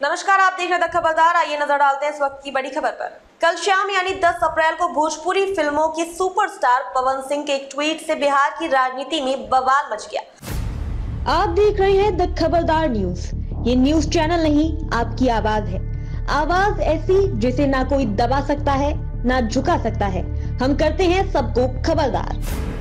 नमस्कार, आप देख रहे हैं द खबरदार। आइए नजर डालते हैं इस वक्त की बड़ी खबर पर। कल शाम यानी 10 अप्रैल को भोजपुरी फिल्मों की सुपरस्टार पवन सिंह के एक ट्वीट से बिहार की राजनीति में बवाल मच गया। आप देख रहे हैं द खबरदार न्यूज। ये न्यूज चैनल नहीं, आपकी आवाज है। आवाज ऐसी जिसे ना कोई दबा सकता है ना झुका सकता है। हम करते हैं सबको खबरदार।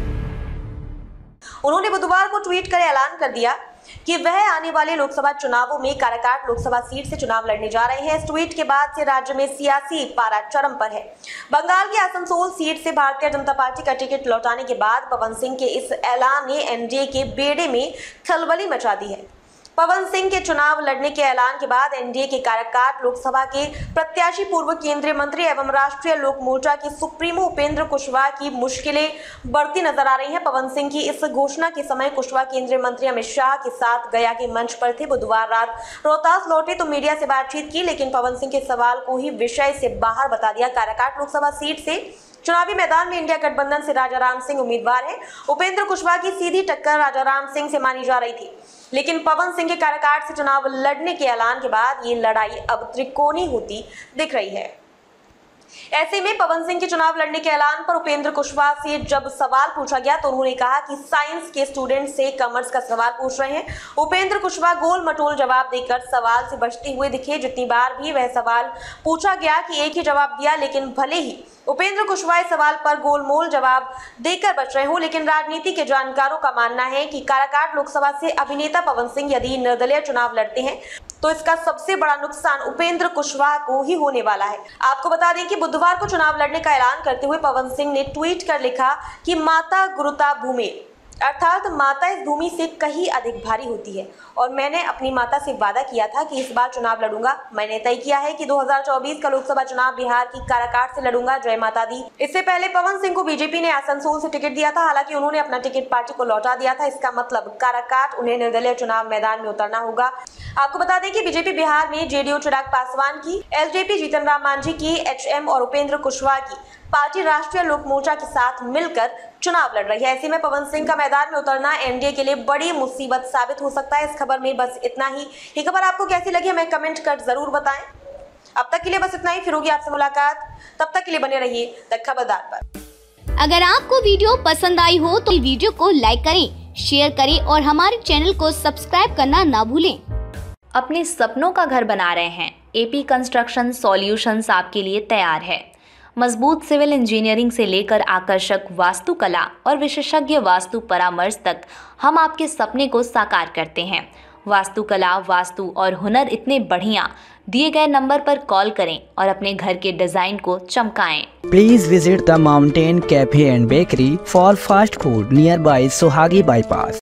उन्होंने बुधवार को ट्वीट कर ऐलान कर दिया कि वह आने वाले लोकसभा चुनावों में काराकाट लोकसभा सीट से चुनाव लड़ने जा रहे हैं। इस ट्वीट के बाद से राज्य में सियासी पारा चरम पर है। बंगाल के आसनसोल सीट से भारतीय जनता पार्टी का टिकट लौटाने के बाद पवन सिंह के इस ऐलान ने एनडीए के बेड़े में खलबली मचा दी है। पवन सिंह के चुनाव लड़ने के ऐलान के बाद एनडीए के काराकाट लोकसभा के प्रत्याशी पूर्व केंद्रीय मंत्री एवं राष्ट्रीय लोक मोर्चा के सुप्रीमो उपेंद्र कुशवाहा की मुश्किलें बढ़ती नजर आ रही हैं। पवन सिंह की इस घोषणा के समय कुशवाहा केंद्रीय मंत्री अमित शाह के साथ गया के मंच पर थे। बुधवार रात रोहतास लौटे तो मीडिया से बातचीत की, लेकिन पवन सिंह के सवाल को ही विषय से बाहर बता दिया। काराकाट लोकसभा सीट से चुनावी मैदान में इंडिया गठबंधन से राजाराम सिंह उम्मीदवार हैं। उपेंद्र कुशवाहा की सीधी टक्कर राजाराम सिंह से मानी जा रही थी, लेकिन पवन सिंह के काराकाट से चुनाव लड़ने के ऐलान के बाद ये लड़ाई अब त्रिकोणीय होती दिख रही है। ऐसे में पवन सिंह के चुनाव लड़ने के ऐलान पर उपेंद्र कुशवाहा से जब सवाल पूछा गया तो उन्होंने कहा कि साइंस के स्टूडेंट से कॉमर्स का सवाल पूछ रहे हैं। उपेंद्र कुशवाहा गोल मटोल जवाब देकर सवाल से बचते हुए दिखे। जितनी बार भी वह सवाल पूछा गया कि एक ही जवाब दिया, लेकिन भले ही उपेंद्र कुशवाहा सवाल पर गोलमोल जवाब देकर बच रहे हो, लेकिन राजनीति के जानकारों का मानना है कि काराकाट लोकसभा से अभिनेता पवन सिंह यदि निर्दलीय चुनाव लड़ते हैं तो इसका सबसे बड़ा नुकसान उपेंद्र कुशवाहा को ही होने वाला है। आपको बता दें कि बुधवार को चुनाव लड़ने का ऐलान करते हुए पवन सिंह ने ट्वीट कर लिखा कि माता गुरुता भूमि, अर्थात माता इस भूमि से कहीं अधिक भारी होती है और मैंने अपनी माता से वादा किया था कि इस बार चुनाव लड़ूंगा। मैंने तय किया है कि 2024 का लोकसभा चुनाव बिहार की काराकाट से लड़ूंगा। जय माता दी। इससे पहले पवन सिंह को बीजेपी ने आसनसोल से टिकट दिया था, हालांकि उन्होंने अपना टिकट पार्टी को लौटा दिया था। इसका मतलब काराकाट उन्हें निर्दलीय चुनाव मैदान में उतरना होगा। आपको बता दें कि बीजेपी बिहार में जेडीयू चिराग पासवान की, एलजेपी जीतन राम मांझी की, एचएम और उपेंद्र कुशवाहा की पार्टी राष्ट्रीय लोक मोर्चा के साथ मिलकर चुनाव लड़ रही है। ऐसे में पवन सिंह का मैदान में उतरना एनडीए के लिए बड़ी मुसीबत साबित हो सकता है। इस खबर में बस इतना ही। ये खबर आपको कैसी लगी हमें कमेंट कर जरूर बताएं। अब तक के लिए बस इतना ही, फिर होगी आपसे मुलाकात। तब तक के लिए बने रहिए द खबरदार पर। अगर आपको वीडियो पसंद आई हो तो वीडियो को लाइक करें, शेयर करें और हमारे चैनल को सब्सक्राइब करना ना भूलें। अपने सपनों का घर बना रहे हैं? एपी कंस्ट्रक्शन सॉल्यूशंस आपके लिए तैयार है। मजबूत सिविल इंजीनियरिंग से लेकर आकर्षक वास्तुकला और विशेषज्ञ वास्तु परामर्श तक हम आपके सपने को साकार करते हैं। वास्तुकला, वास्तु और हुनर इतने बढ़िया। दिए गए नंबर पर कॉल करें और अपने घर के डिजाइन को चमकाएं। Please visit the Mountain Cafe and Bakery for fast food nearby Sohagi Bypass.